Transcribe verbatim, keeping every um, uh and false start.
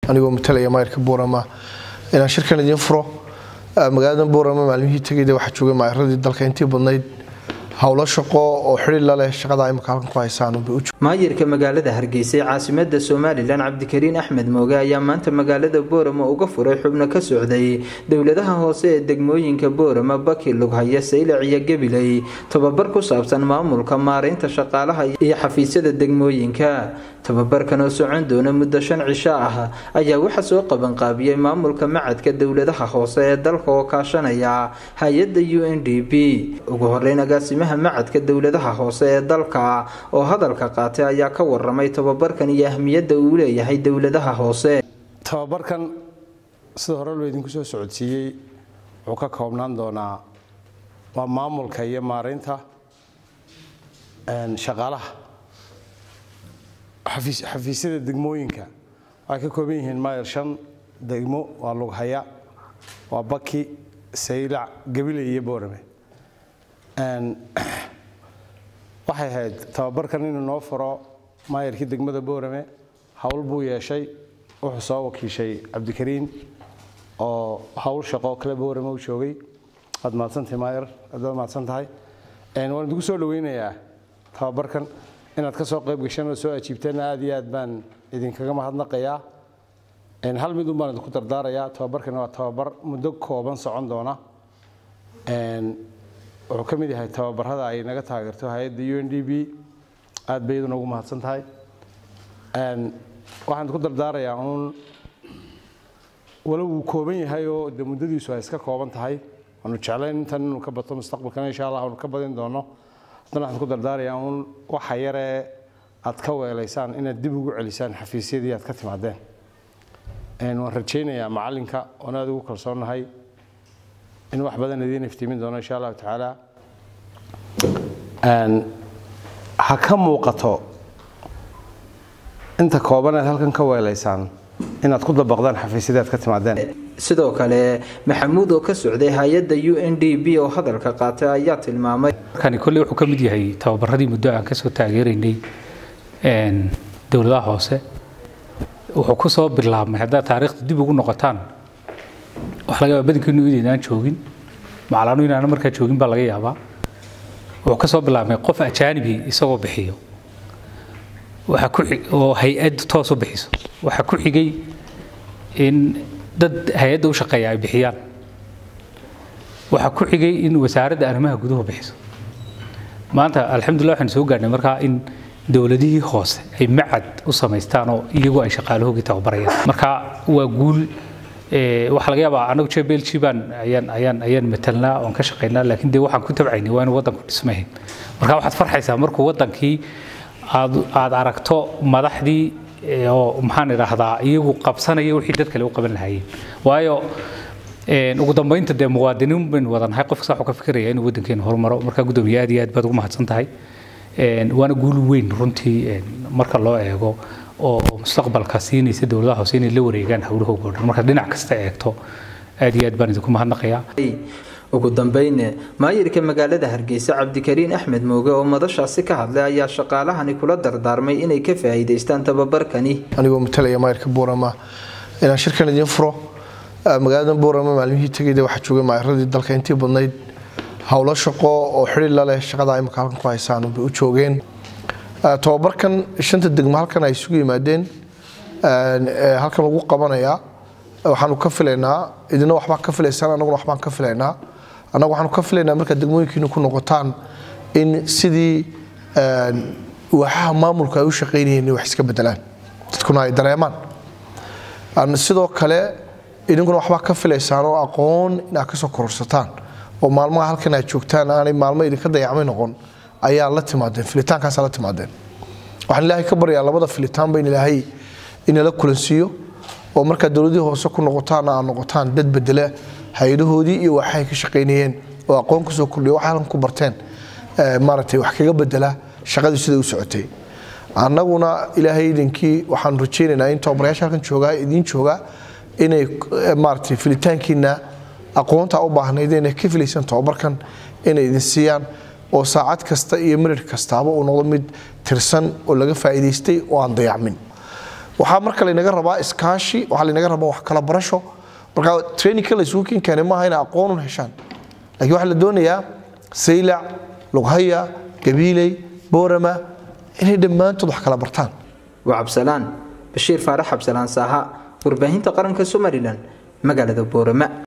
anigoo matalaya maayirka Boorama inaan shirkan idin furo magaalada Boorama maalimihii tagayday waxa joogay maayiradii dalka intii badnayd hawlo shaqo oo xiriir la leh shaqada ay halkan ku haysaan maayirka magaalada Hargeysa caasimada Soomaaliland Cabdikariin Axmed Mooge ayaa maanta magaalada Boorama uga furay xubno ka socday dawladaha hoose ee degmooyinka Boorama Baki Lughaya Saylac iyo Gabiley tababar ku saabsan maamulka maareynta shaqaalaha iyo xafiisyada degmooyinka tababarkan oo socon doona muddo shan cisho ah ayaa waxa soo qaban qaabiyay maamulka macadka dawladaha hoose ee dalka oo kaashanaya hay'adda U N D P ugu horeyn agaasimaha macadka dawladaha hoose ee dalka oo hadalka qaatay ayaa ka waramay tababarkan iyo ahmiyadda uu leeyahay dawladaha hoose tababarkan sida hore loo idinku soo socodsiiyay wuxuu ka koobnaan doonaa waa maamulka iyo maareynta shaqaalaha xafiis xafiisyada degmooyinka ay ka kooban yihiin maayir shan degmo waa Lughaya waa Baki Saylac Gabiley iyo Boorame aan waxay ahayd tababarkan inuu noo furo maayirkii degmada Boorame hawl buu yeeshay wuxuu soo wakiishay Cabdikariin oo hawl shaqo kale Boorame u joogay aad maadsantahay maayir aad maadsantahay een waan ugu soo dhaweynayaa tababarkan inaad ka soo qayb gashaan oo soo ajiibteen aad iyo aad baan idinkaga mahadnaqayaa een hal mid u baan ku dardaarayaa tababarkan waa tababar muddo kooban socon doona een wuxuu ka mid yahay tababarada ay naga taageerto hay'adda U N D P aad bay ugu mahadsan tahay een waxaan ku dardaarayaa un walow uu kooban yahay oo muddadiisu ay iska kooban tahay aanu jeclayn intan inuu ka bato mustaqbalkan insha Allah aanu ka badin doono waxaan ku dardaarayaa un waxa yare aad ka weelaysaan inaad dib ugu celisaan xafiisyadii aad ka timaadeen een waan rajaynayaa macalinka oo aad ugu kalsoonahay in wax badan idin iftiimin doono insha Allah taala aan ha ka muuqato inta kooban halkan ka weelaysaan inaad ku dabaqdaan xafiisyada aad ka timaadeen sidoo kale Maxamuud oo ka socday hay'adda U N D P oo hadalka qaatay ayaa tilmaamay kani kulli wuxuu ka mid yahay tababaradii muddo aan ka soo taageeraynay een dawladaha hoose wuxuu ku soo bilaabmay hadda taariikhda dib ugu noqotaan wax laga badankiinu idinaan joogin macalanu inaan markaa joogin baa laga yaabaa wuxuu ka soo bilaabmay qof ajaanibi isagoo bixiyo waxa ku oo hay'ad toos u bixiso waxa ku xigay in dad hay'adda u shaqeeya ay bixiyaan waxa ku xigay in wasaaradda arrimaha gudaha bixiso maanta alxamdulillah waxaan soo gaarnay markaa in dawladihii hoose ay macad u sameystaan oo iyagu ay shaqaalahooda tababarayaan marka waa guul ee waxa laga yaabaa anagu Jebelji baan ayaan ayaan ayaan metelna oo ka shaqeynaa laakiin de waxaan ku tabcaynay waa in wadanku dhismay marka waxaad farxaysaa markuu wadankii aad aad aragto madaxdii oo maxaan iraahdaa iyagu qabsanaya wixii dad kale u qaban lahaayeen waayo een ugu dambeynta de muwaadiniin baan wadanahay qof sax ka fikiraya in wadankeena horumaro marka gudoomiye aad iyo aad baad ugu mahadsan tahay een waana guul weyn runtii marka loo eego oo mustaqbalka siinaysa dawladaha hoose inay la wareegaan hawlahooda marka dhinac kasta eegto aad iyo aad baan idinku mahadnaqayaa ugu dambeyn maayirka magaalada Hargeysa Cabdikariin Axmed Mooge oo madashaasi ka hadlay ayaa shaqaalahani kula dardaarmay inay ka faa'iideystaan tababarkani anigoo matalaya maayirka Boorama inaan shirkan idin furo magaalada Boorama maalimihii tagayday waxa joogay maayiradii dalka intii badnayd hawlo shaqo oo xiriir la leh shaqada ay halkan ku haysaan u joogeen tababarkan shanta degmo halkan ay isugu yimaadeen halkan lagu qabanaya waxaanu ka filaynaa idina waxba ka filaysaan anaguna waxbaan ka filaynaa anagu waxaanu ka filaynaa marka degmooyinkiina ku noqotaan in sidii waxa maamulka ay u shaqeynayeen wax iska bedelaan dadkuna ay dareemaan aan sidoo kale idinkuna waxba ka filaysaan oo aqoon ina ka soo kororsataan oo maalmaha halkan ay joogtaan aanay maalmo idinka dayacmay noqon ayaa la timaadeen filitaankaas la timaadeen waxaan ilaahay ka baryaa labada filitaan bayn ilaahay in la kulansiyo oo marka dawladii hoose ku noqotaan aan noqotaan dad bedela hay'adahoodii iyo waxay ka shaqeynayeen oo aqoon ku soo kordhiyo waxa ku barteen ee maartay wax kaga bedela shaqadii sida u socotay annaguna ilaahay idinkii waxaan rajaynaynaa in tababaryaasha halkan jooga idin jooga inay maartay filitaankiina aqoonta u baahnayd inay ka filaysan tababarkan inay idin siiyaan oo saacad kasta iyo minute kasta uu noqdo mid tirsan oo laga faa'iideystay oo aan dayacmin waxaa marka la inaga rabaa iskaashi waxaa la inaga rabaa wax kala barasho marka training kala isugu keenay ma aha in aqoon u heshaan laakiin waxa la doonayaa Saylac Lughaya Gabiley Boorama inay dhammaantood wax kala bartaan waa Cabsalaan Bashiir Faarax Cabsalaan Saaha warbaahinta qaranka Somaliland magaalada Boorama